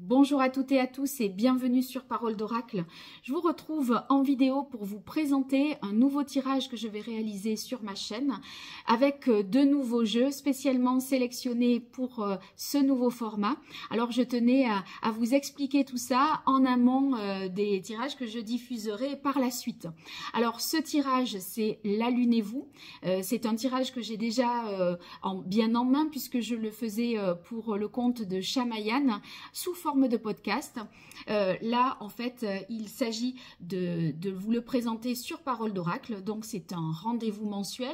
Bonjour à toutes et à tous et bienvenue sur Parole d'Oracle. Je vous retrouve en vidéo pour vous présenter un nouveau tirage que je vais réaliser sur ma chaîne avec deux nouveaux jeux spécialement sélectionnés pour ce nouveau format. Alors je tenais à vous expliquer tout ça en amont des tirages que je diffuserai par la suite. Alors ce tirage, c'est La Lune et vous. C'est un tirage que j'ai déjà bien en main puisque je le faisais pour le compte de Chamayan sous forme de podcast. Là, en fait, il s'agit de vous le présenter sur Parole d'Oracle. Donc, c'est un rendez-vous mensuel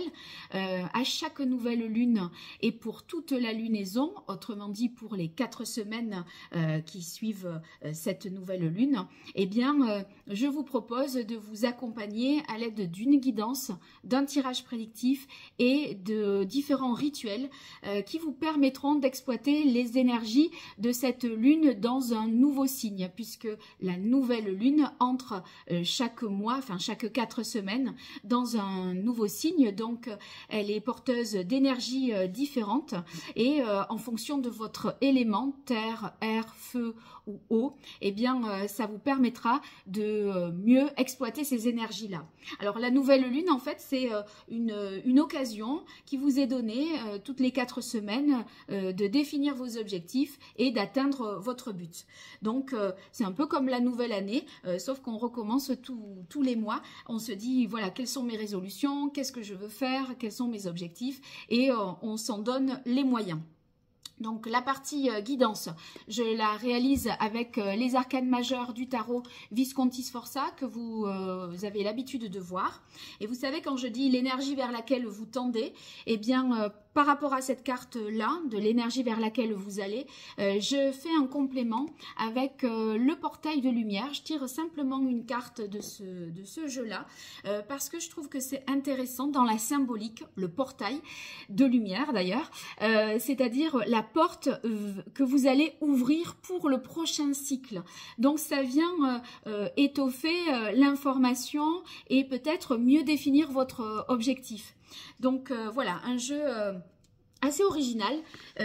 à chaque nouvelle lune et pour toute la lunaison, autrement dit pour les 4 semaines qui suivent cette nouvelle lune. Eh bien, je vous propose de vous accompagner à l'aide d'une guidance, d'un tirage prédictif et de différents rituels qui vous permettront d'exploiter les énergies de cette lune dans un nouveau signe, puisque la nouvelle lune entre chaque mois, enfin chaque 4 semaines, dans un nouveau signe. Donc elle est porteuse d'énergies différentes et en fonction de votre élément, terre, air, feu ou eau, eh bien ça vous permettra de mieux exploiter ces énergies-là. Alors la nouvelle lune, en fait, c'est une occasion qui vous est donnée toutes les 4 semaines de définir vos objectifs et d'atteindre votre but. Donc c'est un peu comme la nouvelle année, sauf qu'on recommence tous les mois. On se dit, voilà, quelles sont mes résolutions, qu'est-ce que je veux faire, quels sont mes objectifs, et on s'en donne les moyens. Donc la partie guidance, je la réalise avec les arcanes majeures du tarot Visconti Sforza que vous avez l'habitude de voir. Et vous savez, quand je dis l'énergie vers laquelle vous tendez, eh bien par rapport à cette carte-là, de l'énergie vers laquelle vous allez, je fais un complément avec le portail de lumière. Je tire simplement une carte de ce jeu-là parce que je trouve que c'est intéressant dans la symbolique, le portail de lumière d'ailleurs, c'est-à-dire la porte que vous allez ouvrir pour le prochain cycle. Donc ça vient étoffer l'information et peut-être mieux définir votre objectif. Donc voilà, un jeu assez original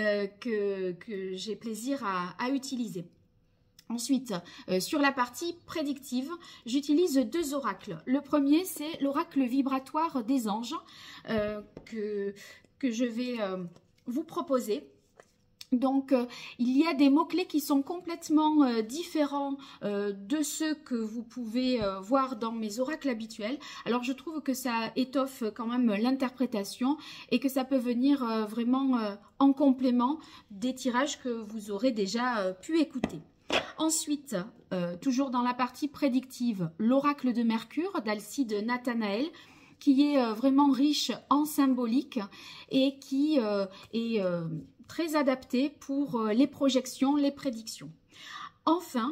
que j'ai plaisir à utiliser. Ensuite, sur la partie prédictive, j'utilise 2 oracles. Le premier, c'est l'oracle vibratoire des anges que je vais vous proposer. Donc, il y a des mots-clés qui sont complètement différents de ceux que vous pouvez voir dans mes oracles habituels. Alors, je trouve que ça étoffe quand même l'interprétation et que ça peut venir vraiment en complément des tirages que vous aurez déjà pu écouter. Ensuite, toujours dans la partie prédictive, l'oracle de Mercure d'Alcide Nathanaël, qui est vraiment riche en symbolique et qui est très adapté pour les projections, les prédictions. Enfin,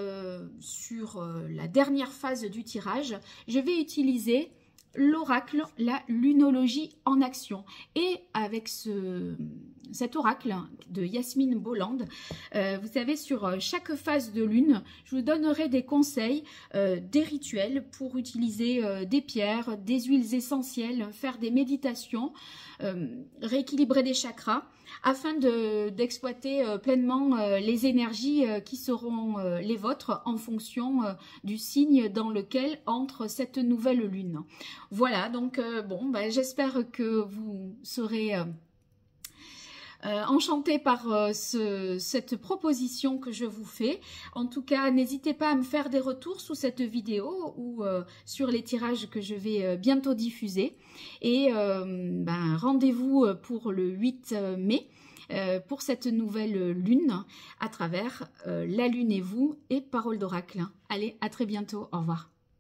sur la dernière phase du tirage, je vais utiliser l'oracle, la lunologie en action. Et avec cet oracle de Yasmine Bolland, vous savez, sur chaque phase de lune, je vous donnerai des conseils, des rituels pour utiliser des pierres, des huiles essentielles, faire des méditations, rééquilibrer des chakras, afin d'exploiter pleinement les énergies qui seront les vôtres en fonction du signe dans lequel entre cette nouvelle lune. Voilà, donc bon, j'espère que vous serez enchantée par cette proposition que je vous fais. En tout cas, n'hésitez pas à me faire des retours sous cette vidéo ou sur les tirages que je vais bientôt diffuser. Et rendez-vous pour le 8 mai pour cette nouvelle lune à travers La Lune et vous et Parole d'Oracle. Allez, à très bientôt. Au revoir.